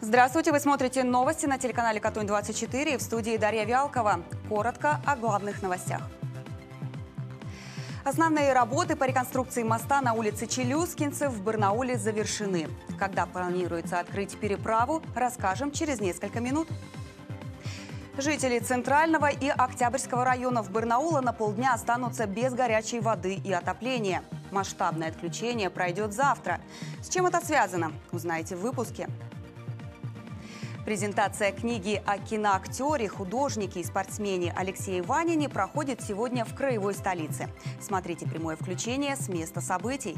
Здравствуйте, вы смотрите новости на телеканале Катунь-24, в студии Дарья Вялкова. Коротко о главных новостях. Основные работы по реконструкции моста на улице Челюскинцев в Барнауле завершены. Когда планируется открыть переправу, расскажем через несколько минут. Жители Центрального и Октябрьского районов Барнаула на полдня останутся без горячей воды и отопления. Масштабное отключение пройдет завтра. С чем это связано, узнаете в выпуске. Презентация книги о киноактере, художнике и спортсмене Алексее Ванине проходит сегодня в краевой столице. Смотрите прямое включение с места событий.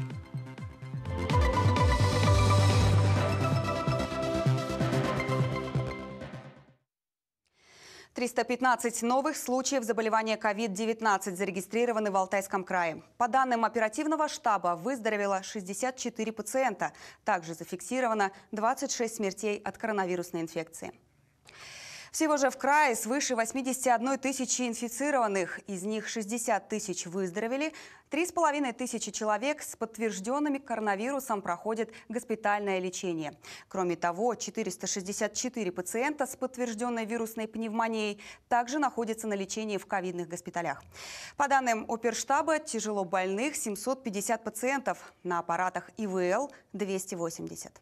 315 новых случаев заболевания COVID-19 зарегистрированы в Алтайском крае. По данным оперативного штаба, выздоровело 64 пациента. Также зафиксировано 26 смертей от коронавирусной инфекции. Всего же в крае свыше 81 тысячи инфицированных. Из них 60 тысяч выздоровели. 3,5 тысячи человек с подтвержденным коронавирусом проходят госпитальное лечение. Кроме того, 464 пациента с подтвержденной вирусной пневмонией также находятся на лечении в ковидных госпиталях. По данным оперштаба, тяжело больных 750 пациентов, на аппаратах ИВЛ 280.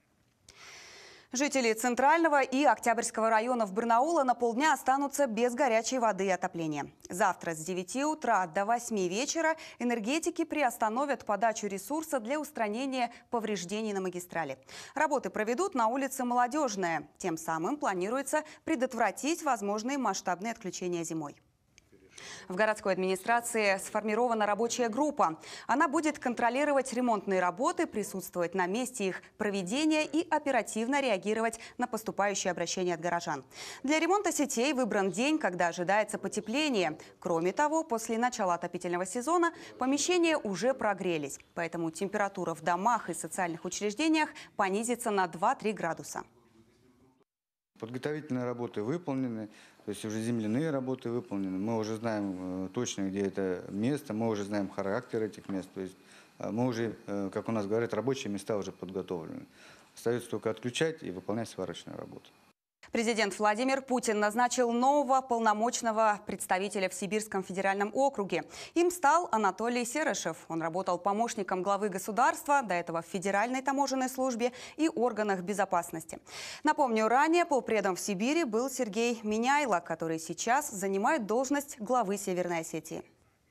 Жители Центрального и Октябрьского районов Барнаула на полдня останутся без горячей воды и отопления. Завтра с 9 утра до 8 вечера энергетики приостановят подачу ресурса для устранения повреждений на магистрали. Работы проведут на улице Молодежная. Тем самым планируется предотвратить возможные масштабные отключения зимой. В городской администрации сформирована рабочая группа. Она будет контролировать ремонтные работы, присутствовать на месте их проведения и оперативно реагировать на поступающие обращения от горожан. Для ремонта сетей выбран день, когда ожидается потепление. Кроме того, после начала отопительного сезона помещения уже прогрелись. Поэтому температура в домах и социальных учреждениях понизится на 2-3 градуса. Подготовительные работы выполнены, то есть уже земляные работы выполнены. Мы уже знаем точно, где это место, мы уже знаем характер этих мест. То есть мы уже, как у нас говорят, рабочие места уже подготовлены. Остается только отключать и выполнять сварочную работу. Президент Владимир Путин назначил нового полномочного представителя в Сибирском федеральном округе. Им стал Анатолий Серышев. Он работал помощником главы государства, до этого в Федеральной таможенной службе и органах безопасности. Напомню, ранее полпредом в Сибири был Сергей Миняйло, который сейчас занимает должность главы Северной Осетии.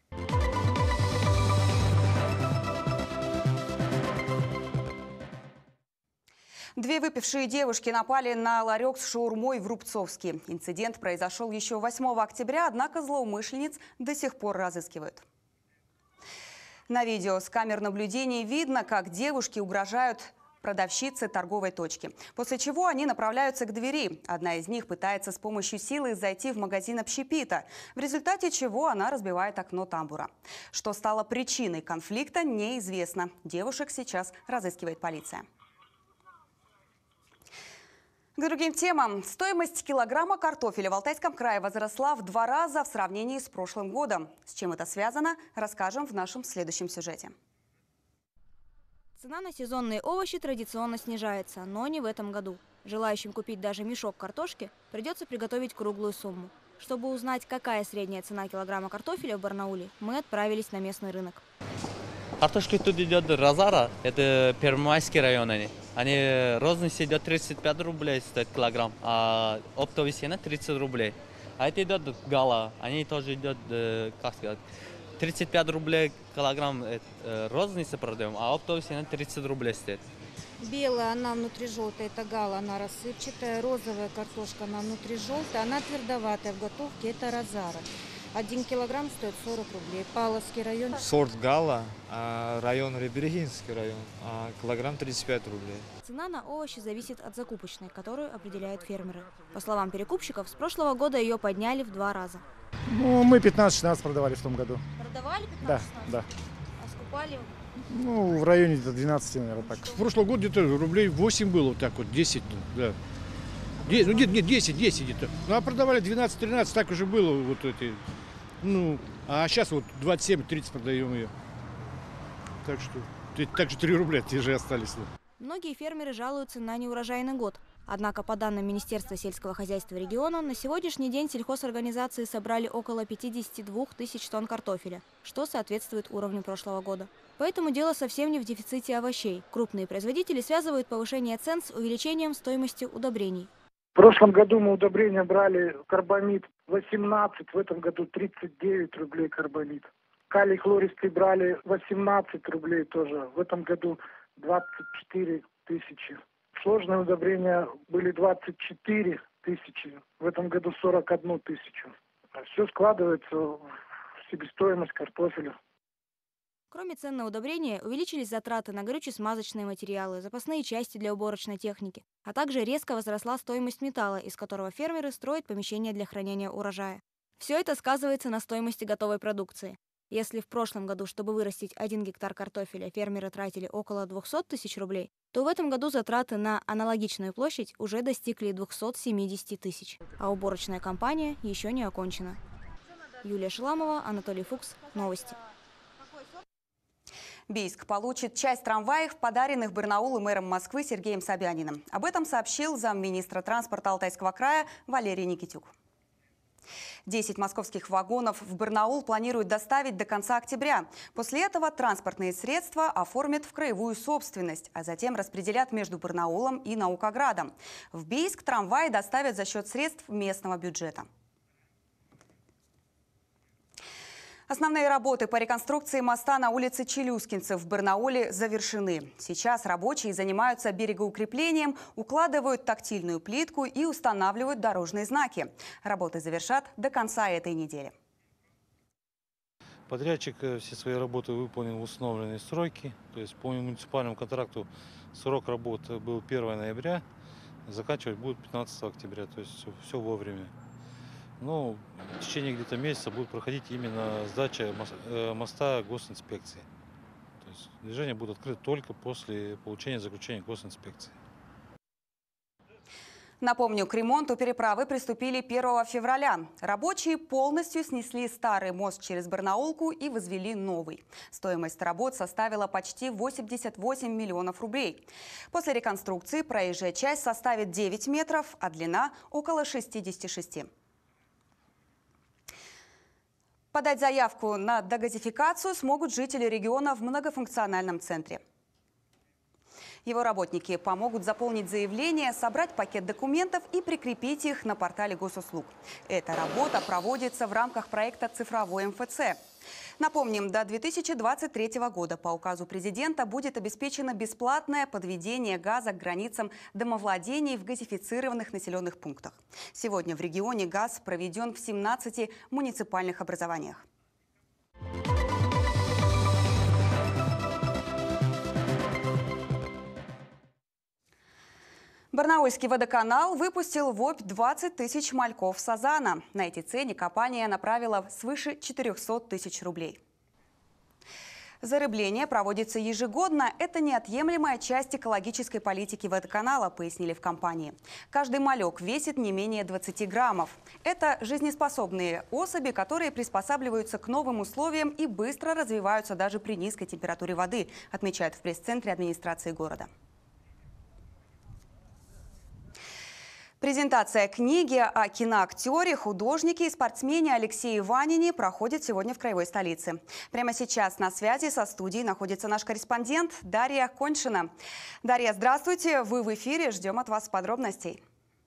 Две выпившие девушки напали на ларек с шаурмой в Рубцовске. Инцидент произошел еще 8 октября, однако злоумышленниц до сих пор разыскивают. На видео с камер наблюдений видно, как девушки угрожают продавщице торговой точки. После чего они направляются к двери. Одна из них пытается с помощью силы зайти в магазин общепита, в результате чего она разбивает окно тамбура. Что стало причиной конфликта, неизвестно. Девушек сейчас разыскивает полиция. К другим темам. Стоимость килограмма картофеля в Алтайском крае возросла в 2 раза в сравнении с прошлым годом. С чем это связано, расскажем в нашем следующем сюжете. Цена на сезонные овощи традиционно снижается, но не в этом году. Желающим купить даже мешок картошки придется приготовить круглую сумму. Чтобы узнать, какая средняя цена килограмма картофеля в Барнауле, мы отправились на местный рынок. Картошка тут идет Розара, это Первомайский район. Они розница идет 35 рублей стоит килограмм, а оптовая цена 30 рублей. А это идет Гала, они тоже идет, как сказать, 35 рублей килограмм розница продаем, а оптовая цена 30 рублей стоит. Белая, она внутри желтая, это Гала, она рассыпчатая. Розовая картошка, она внутри желтая, она твердоватая в готовке, это Розара. 1 килограмм стоит 40 рублей. Павловский район. Сорт Гала, район Ребергинский район, килограмм 35 рублей. Цена на овощи зависит от закупочной, которую определяют фермеры. По словам перекупщиков, с прошлого года ее подняли в 2 раза. Ну, мы 15-16 продавали в том году. Продавали 15-16? Да, да. А скупали? Ну, в районе 12, наверное, так. В прошлом году где-то рублей 8 было, вот так вот, 10, да. Ну, нет, 10 где-то. Ну, а продавали 12-13, так уже было вот эти. Ну, а сейчас вот 27-30 продаем ее. Так что 3 рубля те же остались. Многие фермеры жалуются на неурожайный год. Однако, по данным Министерства сельского хозяйства региона, на сегодняшний день сельхозорганизации собрали около 52 тысяч тонн картофеля, что соответствует уровню прошлого года. Поэтому дело совсем не в дефиците овощей. Крупные производители связывают повышение цен с увеличением стоимости удобрений. В прошлом году мы удобрения брали карбамид 18, в этом году 39 рублей карбамид. Калий хлористый брали 18 рублей тоже, в этом году 24 тысячи. Сложные удобрения были 24 тысячи, в этом году 41 тысячу. Все складывается в себестоимость картофеля. Кроме цен на удобрения, увеличились затраты на горюче-смазочные материалы, запасные части для уборочной техники, а также резко возросла стоимость металла, из которого фермеры строят помещения для хранения урожая. Все это сказывается на стоимости готовой продукции. Если в прошлом году, чтобы вырастить 1 гектар картофеля, фермеры тратили около 200 тысяч рублей, то в этом году затраты на аналогичную площадь уже достигли 270 тысяч. А уборочная кампания еще не окончена. Юлия Шеламова, Анатолий Фукс. Новости. Бийск получит часть трамваев, подаренных Барнаулу мэром Москвы Сергеем Собяниным. Об этом сообщил замминистра транспорта Алтайского края Валерий Никитюк. 10 московских вагонов в Барнаул планируют доставить до конца октября. После этого транспортные средства оформят в краевую собственность, а затем распределят между Барнаулом и Наукоградом. В Бийск трамваи доставят за счет средств местного бюджета. Основные работы по реконструкции моста на улице Челюскинцев в Барнауле завершены. Сейчас рабочие занимаются берегоукреплением, укладывают тактильную плитку и устанавливают дорожные знаки. Работы завершат до конца этой недели. Подрядчик все свои работы выполнил в установленные сроки. То есть по муниципальному контракту срок работы был 1 ноября, заканчивать будет 15 октября. То есть все вовремя. Но в течение где-то месяца будет проходить именно сдача моста госинспекции. То есть движение будет открыто только после получения заключения госинспекции. Напомню, к ремонту переправы приступили 1 февраля. Рабочие полностью снесли старый мост через Барнаулку и возвели новый. Стоимость работ составила почти 88 миллионов рублей. После реконструкции проезжая часть составит 9 метров, а длина около 66. Подать заявку на догазификацию смогут жители региона в многофункциональном центре. Его работники помогут заполнить заявление, собрать пакет документов и прикрепить их на портале госуслуг. Эта работа проводится в рамках проекта «Цифровой МФЦ». Напомним, до 2023 года по указу президента будет обеспечено бесплатное подведение газа к границам домовладений в газифицированных населенных пунктах. Сегодня в регионе газ проведен в 17 муниципальных образованиях. Барнаульский водоканал выпустил в обь 20 тысяч мальков сазана. На эти цели компания направила свыше 400 тысяч рублей. Зарыбление проводится ежегодно. Это неотъемлемая часть экологической политики водоканала, пояснили в компании. Каждый малек весит не менее 20 граммов. Это жизнеспособные особи, которые приспосабливаются к новым условиям и быстро развиваются даже при низкой температуре воды, отмечают в пресс-центре администрации города. Презентация книги о киноактере, художнике и спортсмене Алексее Ванине проходит сегодня в краевой столице. Прямо сейчас на связи со студией находится наш корреспондент Дарья Коньшина. Дарья, здравствуйте, вы в эфире, ждем от вас подробностей.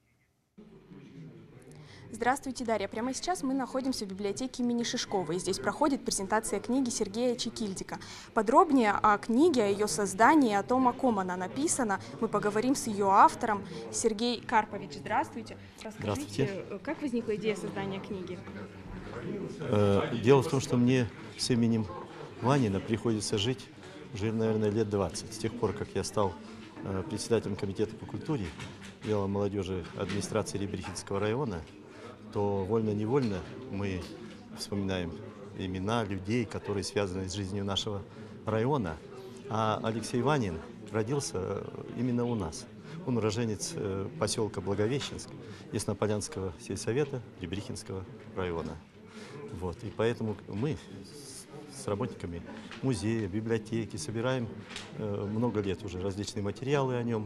Здравствуйте, Дарья. Прямо сейчас мы находимся в библиотеке имени Шишковой. Здесь проходит презентация книги Сергея Чекильдика. Подробнее о книге, о ее создании, о том, о ком она написана, мы поговорим с ее автором. Сергей Карпович, здравствуйте. Расскажите, как возникла идея создания книги? Дело в том, что мне с именем Ванина приходится жить уже, наверное, лет 20. С тех пор, как я стал председателем комитета по культуре, дела молодежи администрации Ряберихинского района, то вольно-невольно мы вспоминаем имена людей, которые связаны с жизнью нашего района. А Алексей Ванин родился именно у нас. Он уроженец поселка Благовещенск, Яснополянского сельсовета Ряберихинского района. Вот. И поэтому мы с работниками музея, библиотеки собираем много лет уже различные материалы о нем.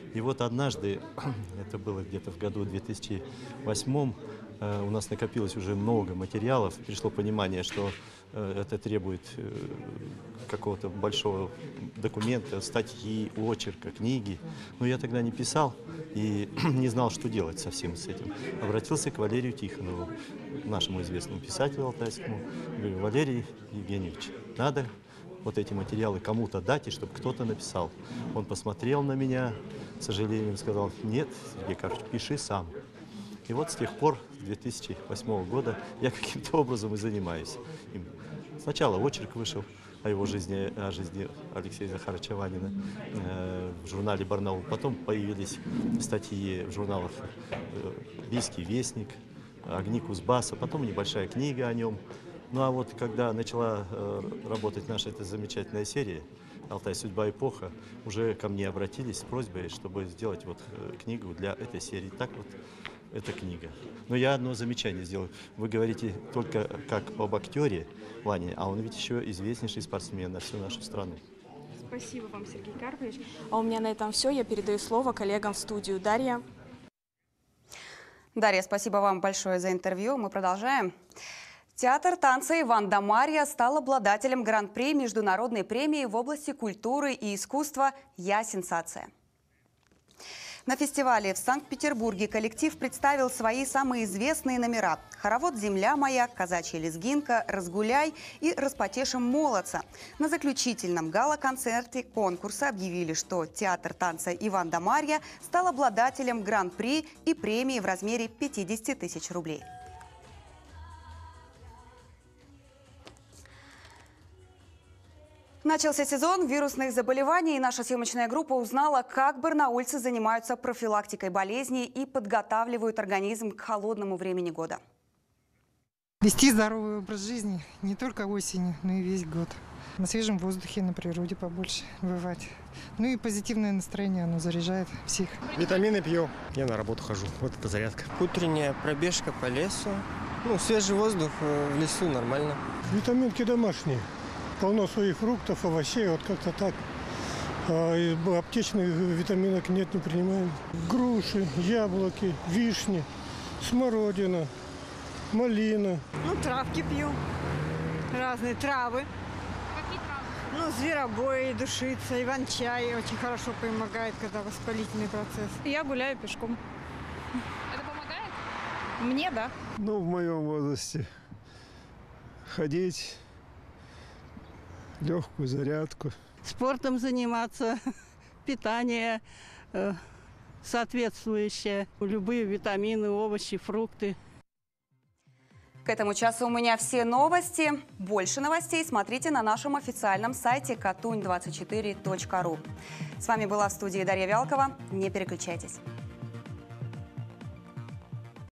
И вот однажды, это было где-то в году 2008, у нас накопилось уже много материалов, пришло понимание, что это требует какого-то большого документа, статьи, очерка, книги. Но я тогда не писал и не знал, что делать со всем с этим. Обратился к Валерию Тихонову, нашему известному писателю алтайскому. Говорю: Валерий Евгеньевич, надо вот эти материалы кому-то дать, и чтобы кто-то написал. Он посмотрел на меня, к сожалению, сказал: нет, Сергей Карлович, пиши сам. И вот с тех пор, с 2008 года, я каким-то образом и занимаюсь им. Сначала очерк вышел о его жизни, о жизни Алексея Захаровича Ванина в журнале «Барнаул». Потом появились статьи в журналах «Бийский вестник», «Огни Кузбасса», потом небольшая книга о нем. Ну а вот когда начала работать наша эта замечательная серия «Алтай. Судьба. Эпоха», уже ко мне обратились с просьбой, чтобы сделать вот книгу для этой серии. Так вот, эта книга. Но я одно замечание сделаю. Вы говорите только как об актере Ване, а он ведь еще известнейший спортсмен на всю нашу страну. Спасибо вам, Сергей Карпович. А у меня на этом все. Я передаю слово коллегам в студию. Дарья. Дарья, спасибо вам большое за интервью. Мы продолжаем. Театр танца «Иван да Марья» стал обладателем гран-при международной премии в области культуры и искусства «Я сенсация». На фестивале в Санкт-Петербурге коллектив представил свои самые известные номера: «Хоровод «Земля моя», «Казачья лезгинка», «Разгуляй» и «Распотешим молодца». На заключительном гала-концерте конкурса объявили, что театр танца «Иван да Марья» стал обладателем гран-при и премии в размере 50 тысяч рублей. Начался сезон вирусных заболеваний, и наша съемочная группа узнала, как барнаульцы занимаются профилактикой болезней и подготавливают организм к холодному времени года. Вести здоровый образ жизни не только осенью, но и весь год. На свежем воздухе, на природе побольше бывать. Ну и позитивное настроение, оно заряжает всех. Витамины пью, я на работу хожу, вот это зарядка. Утренняя пробежка по лесу, свежий воздух в лесу нормально. Витаминки домашние. Полно своих фруктов, овощей, вот как-то так. Аптечных витаминок нет, не принимаем. Груши, яблоки, вишни, смородина, малина. Травки пью, разные травы. Какие травы? Зверобой, душица, иван-чай очень хорошо помогает, когда воспалительный процесс. Я гуляю пешком. Это помогает? Мне, да. В моем возрасте ходить, легкую зарядку. Спортом заниматься, питание соответствующее, любые витамины, овощи, фрукты. К этому часу у меня все новости. Больше новостей смотрите на нашем официальном сайте katuny24.ru. С вами была в студии Дарья Вялкова. Не переключайтесь.